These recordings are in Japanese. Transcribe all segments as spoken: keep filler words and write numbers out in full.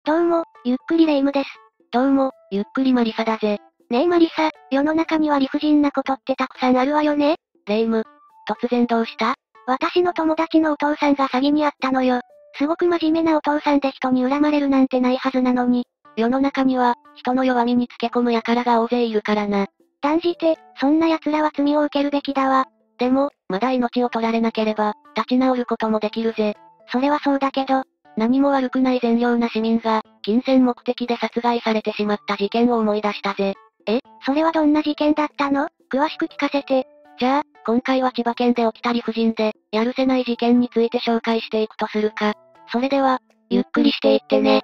どうも、ゆっくりレ夢ムです。 どうも、ゆっくりマリサだぜ。 ねえマリサ、世の中には理不尽なことってたくさんあるわよね。 レ夢ム、突然どうした？ 私の友達のお父さんが詐欺にあったのよ。すごく真面目なお父さんで人に恨まれるなんてないはずなのに。 世の中には、人の弱みにつけ込む輩が大勢いるからな。 断じて、そんな奴らは罪を受けるべきだわ。 でも、まだ命を取られなければ、立ち直ることもできるぜ。 それはそうだけど、 何も悪くない善良な市民が、金銭目的で殺害されてしまった事件を思い出したぜ。 え、それはどんな事件だったの？詳しく聞かせて。 じゃあ、今回は千葉県で起きた理不尽で、やるせない事件について紹介していくとするか。それでは、ゆっくりしていってね。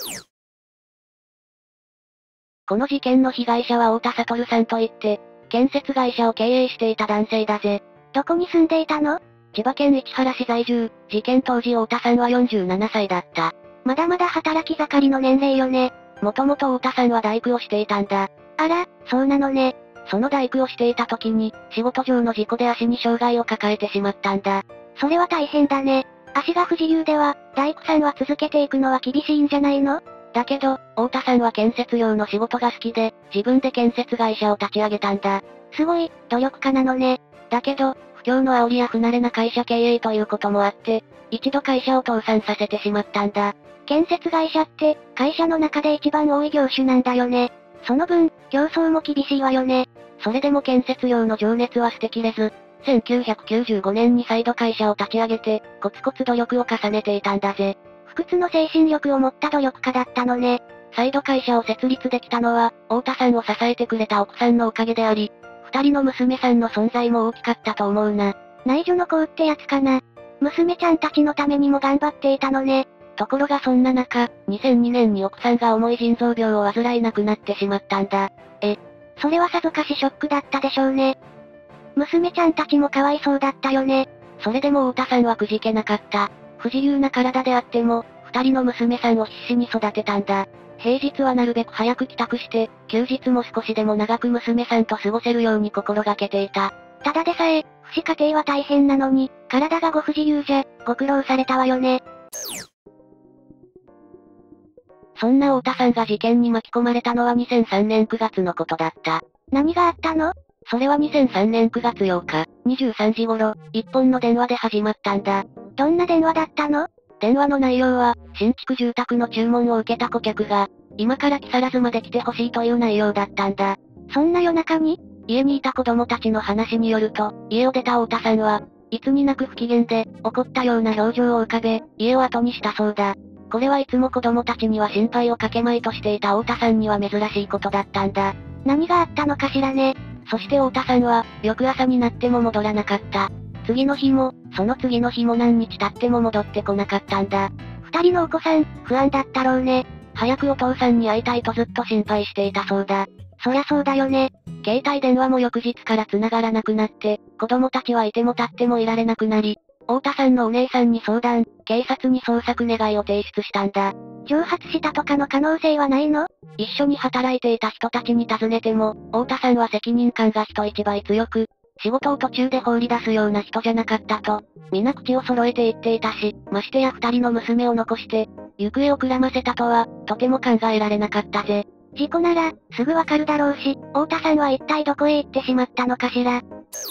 この事件の被害者は太田悟さんといって、建設会社を経営していた男性だぜ。 どこに住んでいたの？ 千葉県市原市在住、事件当時太田さんはよんじゅうななさいだった。 まだまだ働き盛りの年齢よね。 もともと太田さんは大工をしていたんだ。 あら、そうなのね。 その大工をしていた時に、仕事上の事故で足に障害を抱えてしまったんだ。 それは大変だね。足が不自由では、大工さんは続けていくのは厳しいんじゃないの？ だけど、太田さんは建設用の仕事が好きで、自分で建設会社を立ち上げたんだ。 すごい、努力家なのね。 だけど、不況の煽りや不慣れな会社経営ということもあって、一度会社を倒産させてしまったんだ。 建設会社って、会社の中で一番多い業種なんだよね。その分、競争も厳しいわよね。 それでも建設用の情熱は捨てきれず、せんきゅうひゃくきゅうじゅうごねんに再度会社を立ち上げて、コツコツ努力を重ねていたんだぜ。 不屈の精神力を持った努力家だったのね。 再度会社を設立できたのは、太田さんを支えてくれた奥さんのおかげであり、二人の娘さんの存在も大きかったと思うな。 内助の子ってやつかな。娘ちゃんたちのためにも頑張っていたのね。 ところがそんな中、にせんにねんに奥さんが重い腎臓病を患いなくなってしまったんだ。 え、それはさぞかしショックだったでしょうね。娘ちゃんたちもかわいそうだったよね。 それでも太田さんはくじけなかった。不自由な体であっても、二人の娘さんを必死に育てたんだ。平日はなるべく早く帰宅して、休日も少しでも長く娘さんと過ごせるように心がけていた。 ただでさえ、父子家庭は大変なのに、体がご不自由じゃ、ご苦労されたわよね。 そんな太田さんが事件に巻き込まれたのはにせんさんねんくがつのことだった。 何があったの？ それはにせんさんねんくがつようか、にじゅうさんじごろ、一本の電話で始まったんだ。 どんな電話だったの？ 電話の内容は、新築住宅の注文を受けた顧客が、今から木更津まで来てほしいという内容だったんだ。 そんな夜中に？ 家にいた子供たちの話によると、家を出た太田さんは、いつになく不機嫌で、怒ったような表情を浮かべ、家を後にしたそうだ。これはいつも子供たちには心配をかけまいとしていた太田さんには珍しいことだったんだ。 何があったのかしらね。 そして太田さんは、翌朝になっても戻らなかった。次の日も、その次の日も何日経っても戻ってこなかったんだ。 二人のお子さん、不安だったろうね。 早くお父さんに会いたいとずっと心配していたそうだ。 そりゃそうだよね。 携帯電話も翌日から繋がらなくなって、子供たちはいても立ってもいられなくなり、太田さんのお姉さんに相談、警察に捜索願いを提出したんだ。 蒸発したとかの可能性はないの？ 一緒に働いていた人たちに尋ねても、太田さんは責任感が人一倍強く、仕事を途中で放り出すような人じゃなかったと、皆口を揃えて言っていたし、ましてや二人の娘を残して、行方をくらませたとは、とても考えられなかったぜ。 事故なら、すぐわかるだろうし、太田さんは一体どこへ行ってしまったのかしら。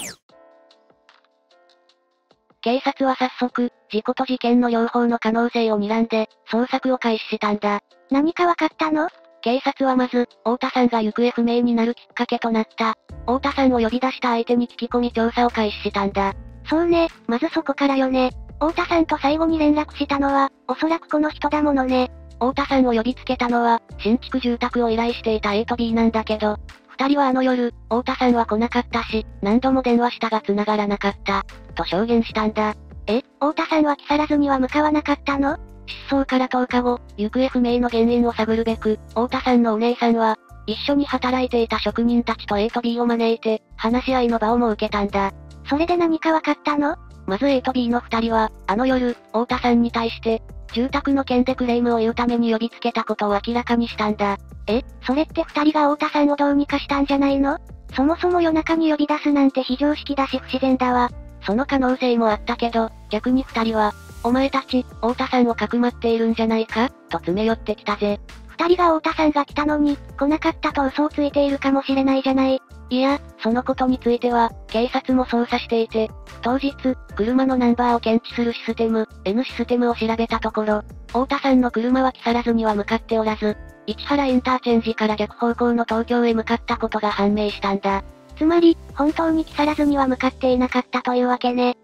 警察は早速、事故と事件の両方の可能性を睨んで、捜索を開始したんだ。 何かわかったの？ 警察はまず、太田さんが行方不明になるきっかけとなった、太田さんを呼び出した相手に聞き込み調査を開始したんだ。 そうね、まずそこからよね。太田さんと最後に連絡したのは、おそらくこの人だものね。 太田さんを呼びつけたのは、新築住宅を依頼していた A と B なんだけど、二人はあの夜、太田さんは来なかったし、何度も電話したが繋がらなかった、と証言したんだ。 え、太田さんは木更津には向かわなかったの？ 失踪からとおかご、行方不明の原因を探るべく、太田さんのお姉さんは、一緒に働いていた職人たちと A と B を招いて、話し合いの場を設けたんだ。 それで何かわかったの？ まず A と B の二人は、あの夜、太田さんに対して、住宅の件でクレームを言うために呼びつけたことを明らかにしたんだ。 え、それって二人が太田さんをどうにかしたんじゃないの？そもそも夜中に呼び出すなんて非常識だし不自然だわ。 その可能性もあったけど、逆に二人は、 お前たち、太田さんをかくまっているんじゃないかと詰め寄ってきたぜ。 二人が太田さんが来たのに、来なかったと嘘をついているかもしれないじゃない。 いや、そのことについては、警察も捜査していて、当日、車のナンバーを検知するシステム、N システムを調べたところ、太田さんの車は木更津には向かっておらず、市原インターチェンジから逆方向の東京へ向かったことが判明したんだ。 つまり、本当に木更津には向かっていなかったというわけね。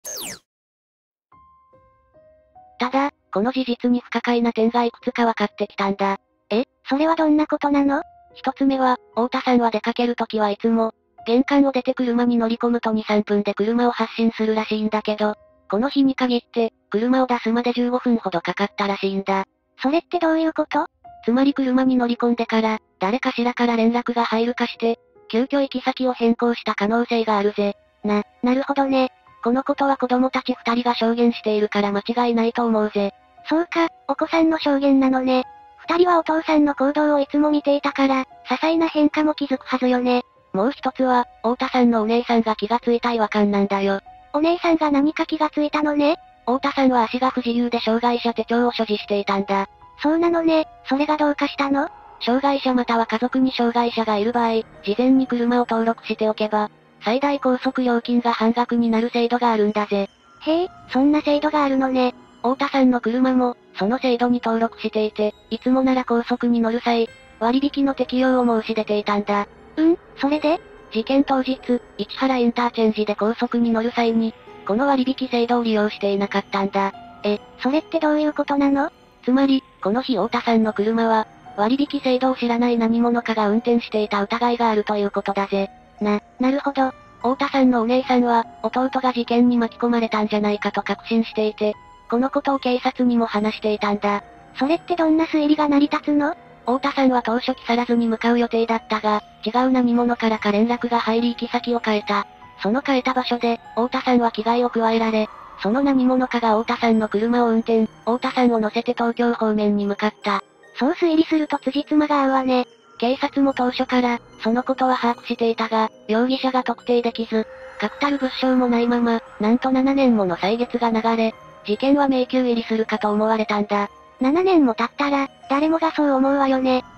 ただ、この事実に不可解な点がいくつか分かってきたんだ。 え、それはどんなことなの？ 一つ目は、太田さんは出かけるときはいつも、玄関を出て車に乗り込むとに、さんぷんで車を発進するらしいんだけど、この日に限って、車を出すまでじゅうごふんほどかかったらしいんだ。 それってどういうこと？ つまり車に乗り込んでから、誰かしらから連絡が入るかして、急遽行き先を変更した可能性があるぜ。 な、なるほどね。 このことは子供たち二人が証言しているから間違いないと思うぜ。 そうか、お子さんの証言なのね。二人はお父さんの行動をいつも見ていたから、些細な変化も気づくはずよね。 もう一つは、太田さんのお姉さんが気がついた違和感なんだよ。 お姉さんが何か気がついたのね。 太田さんは足が不自由で障害者手帳を所持していたんだ。 そうなのね、それがどうかしたの？ 障害者または家族に障害者がいる場合、事前に車を登録しておけば、最大高速料金が半額になる制度があるんだぜ。 へえ、そんな制度があるのね。 太田さんの車も、その制度に登録していて、いつもなら高速に乗る際、割引の適用を申し出ていたんだ。 うん、それで？ 事件当日、市原インターチェンジで高速に乗る際に、この割引制度を利用していなかったんだ。 え、それってどういうことなの？ つまり、この日太田さんの車は、割引制度を知らない何者かが運転していた疑いがあるということだぜ。 な、なるほど。 太田さんのお姉さんは、弟が事件に巻き込まれたんじゃないかと確信していて、このことを警察にも話していたんだ。 それってどんな推理が成り立つの？ 太田さんは当初木更津に向かう予定だったが、違う何者からか連絡が入り行き先を変えた。その変えた場所で、太田さんは危害を加えられ、その何者かが太田さんの車を運転、太田さんを乗せて東京方面に向かった。 そう推理すると辻褄が合うわね。 警察も当初から、そのことは把握していたが、容疑者が特定できず、確たる物証もないまま、なんとななねんもの歳月が流れ、事件は迷宮入りするかと思われたんだ。 ななねんも経ったら、誰もがそう思うわよね。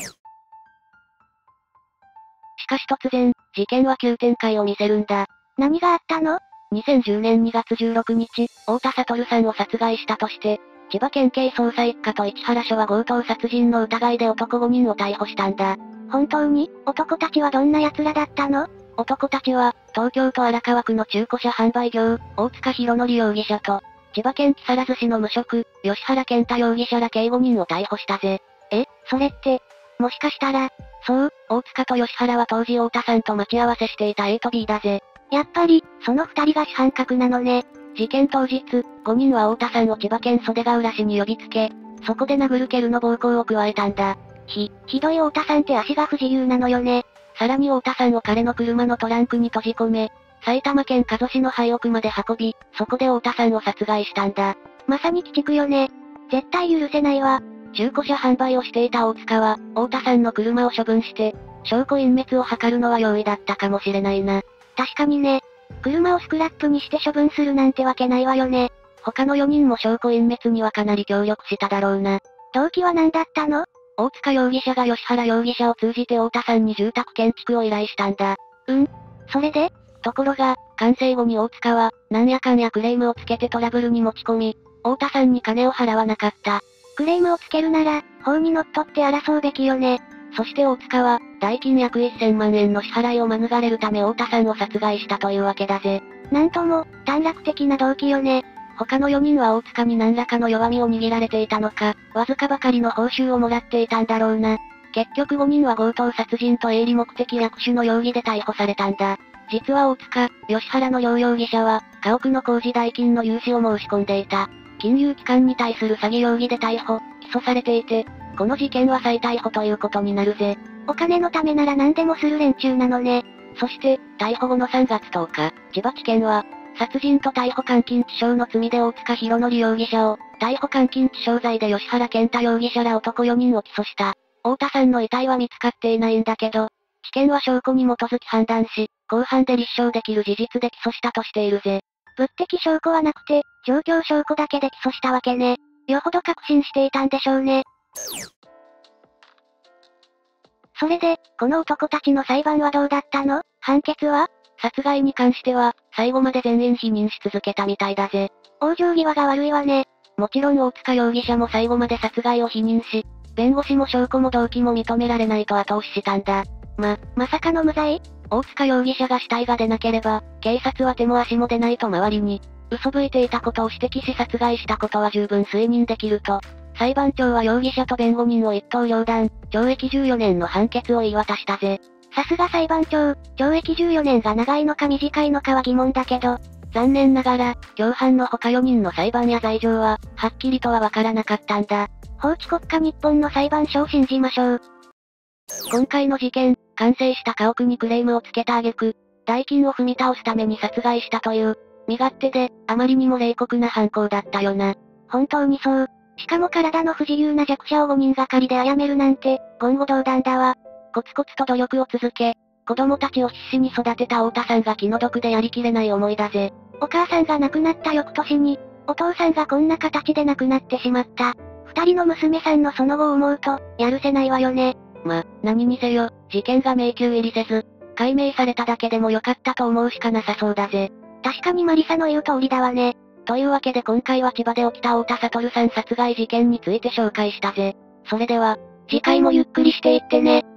しかし突然、事件は急展開を見せるんだ。 何があったの？ にせんじゅうねんにがつじゅうろくにち、太田悟さんを殺害したとして、千葉県警捜査一課と市原署は強盗殺人の疑いで男ごにんを逮捕したんだ。 本当に？男たちはどんな奴らだったの？ 男たちは、東京都荒川区の中古車販売業、大塚博則容疑者と、千葉県木更津市の無職、吉原健太容疑者ら計ごにんを逮捕したぜ。 え、それって、もしかしたら、 そう、大塚と吉原は当時太田さんと待ち合わせしていた A と B だぜ。 やっぱり、その二人が主犯格なのね。 事件当日、ごにんは太田さんを千葉県袖ヶ浦市に呼びつけ、そこで殴る蹴るの暴行を加えたんだ。 ひ、ひどい太田さんって足が不自由なのよね。 さらに太田さんを彼の車のトランクに閉じ込め、埼玉県加須市の廃屋まで運び、そこで太田さんを殺害したんだ。 まさに鬼畜よね。絶対許せないわ。 中古車販売をしていた大塚は、太田さんの車を処分して、証拠隠滅を図るのは容易だったかもしれないな。 確かにね。車をスクラップにして処分するなんてわけないわよね。 他のよにんも証拠隠滅にはかなり協力しただろうな。 動機は何だったの？ 大塚容疑者が吉原容疑者を通じて太田さんに住宅建築を依頼したんだ。 うん。それで？ ところが、完成後に大塚は、なんやかんやクレームをつけてトラブルに持ち込み、太田さんに金を払わなかった。 クレームをつけるなら、法にのっとって争うべきよね。 そして大塚は、代金約せんまんえんの支払いを免れるため太田さんを殺害したというわけだぜ。 なんとも、短絡的な動機よね。 他のよにんは大塚に何らかの弱みを握られていたのか、わずかばかりの報酬をもらっていたんだろうな。結局ごにんは強盗殺人と営利目的略取の容疑で逮捕されたんだ。実は大塚、吉原の両容疑者は、家屋の工事代金の融資を申し込んでいた。金融機関に対する詐欺容疑で逮捕、起訴されていて、この事件は再逮捕ということになるぜ。 お金のためなら何でもする連中なのね。 そして、逮捕後のさんがつとおか、千葉地検は、殺人と逮捕監禁致傷の罪で大塚博則容疑者を、逮捕監禁致傷罪で吉原健太容疑者ら男よにんを起訴した。太田さんの遺体は見つかっていないんだけど、地検は証拠に基づき判断し、公判で立証できる事実で起訴したとしているぜ。 物的証拠はなくて、状況証拠だけで起訴したわけね。よほど確信していたんでしょうね。それで、この男たちの裁判はどうだったの？判決は？ 殺害に関しては、最後まで全員否認し続けたみたいだぜ。 往生際が悪いわね。 もちろん大塚容疑者も最後まで殺害を否認し、弁護士も証拠も動機も認められないと後押ししたんだ。 ま、まさかの無罪？ 大塚容疑者が死体が出なければ、警察は手も足も出ないと周りに、嘘吹いていたことを指摘し殺害したことは十分推認できると、裁判長は容疑者と弁護人を一刀両断、懲役じゅうよねんの判決を言い渡したぜ。 さすが裁判長、懲役じゅうよねんが長いのか短いのかは疑問だけど、 残念ながら、共犯の他よにんの裁判や罪状は、はっきりとはわからなかったんだ。 法治国家日本の裁判所を信じましょう。 今回の事件、完成した家屋にクレームをつけた挙句、代金を踏み倒すために殺害したという、身勝手で、あまりにも冷酷な犯行だったよな。 本当にそう。しかも体の不自由な弱者をごにんがかりで殺めるなんて、言語道断だわ。 コツコツと努力を続け、子供たちを必死に育てた太田さんが気の毒でやりきれない思いだぜ。 お母さんが亡くなった翌年に、お父さんがこんな形で亡くなってしまった。二人の娘さんのその後を思うと、やるせないわよね。 ま、何にせよ、事件が迷宮入りせず、解明されただけでもよかったと思うしかなさそうだぜ。 確かにマリサの言う通りだわね。 というわけで今回は千葉で起きた太田悟さん殺害事件について紹介したぜ。それでは、次回もゆっくりしていってね。